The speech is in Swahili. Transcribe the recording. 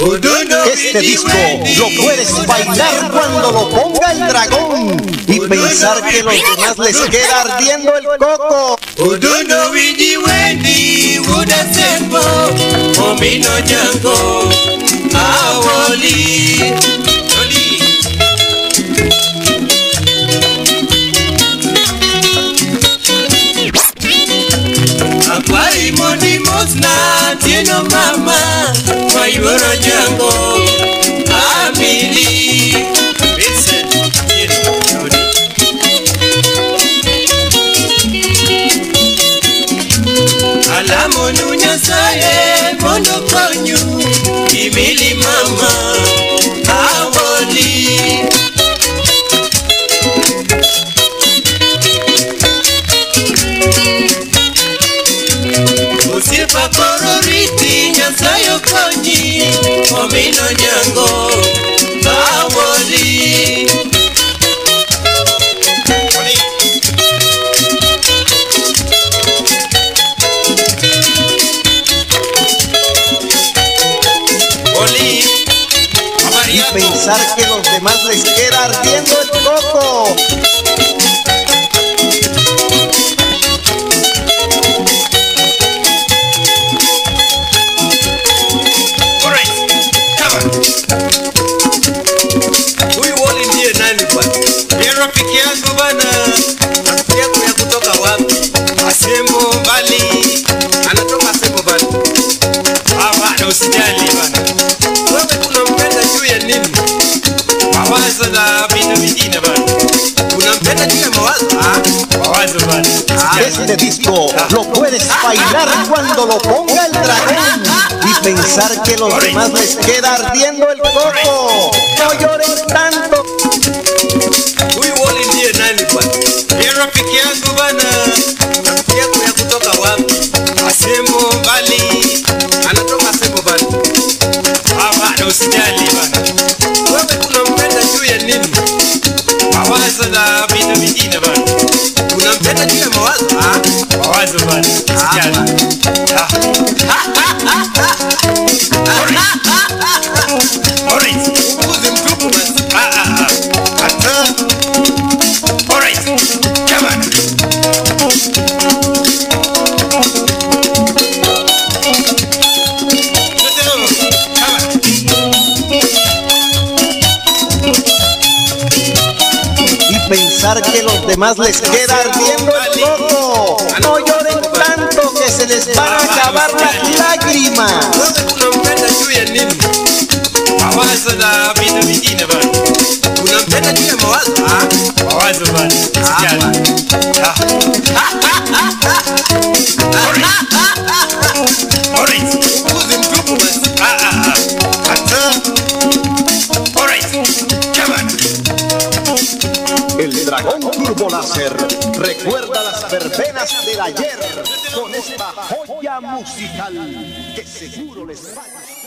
Este disco lo puedes bailar cuando lo ponga el dragón y pensar que los demás les queda ardiendo el coco. Tieno mama, mayoro jango, amili. Alamo nunya saye, mondo konyu, imili mama, awoli. Usipa kororiti nyasayo konyi omino nyango awoli. Y pensar que los demás les queda ardiendo el coco. Rafiki yangu bana, rafiki yangu ya kutoka wapi? Asembo mbali, anatoka Asembo mbali. Bana usijali bana. Wewe unampenda juu ya nini? Mawazo na vitu vingine bana. Unampenda juu ya mawazo? Mawazo bana. Este disco lo puedes bailar cuando lo ponga el dragón y pensar que los demás les queda ardiendo el coco. No lloren tanto. Rafiki yangu bana, rafiki yangu ya kutoka wapi? Asembo mbali, anatoka Asembo mbali. Bana usijali bana. Wewe unampenda juu ya nini? Mawazo na vitu vingine bana. Unampenda juu ya mawazo? Mawazo bana. Usijali. Uzi mtupu basi. Pensar que los demás les queda ardiendo el coco. No lloren tanto que se les van a acabar las lágrimas. Unampenda juu ya nini? Mawazo na vitu vingine bana. Unampenda juu ya mawazo? Mawazo bana. Usijali. Uzi mtupu basi. El dragón turbo láser recuerda las verbenas del ayer con esta joya musical que seguro les va a gustar.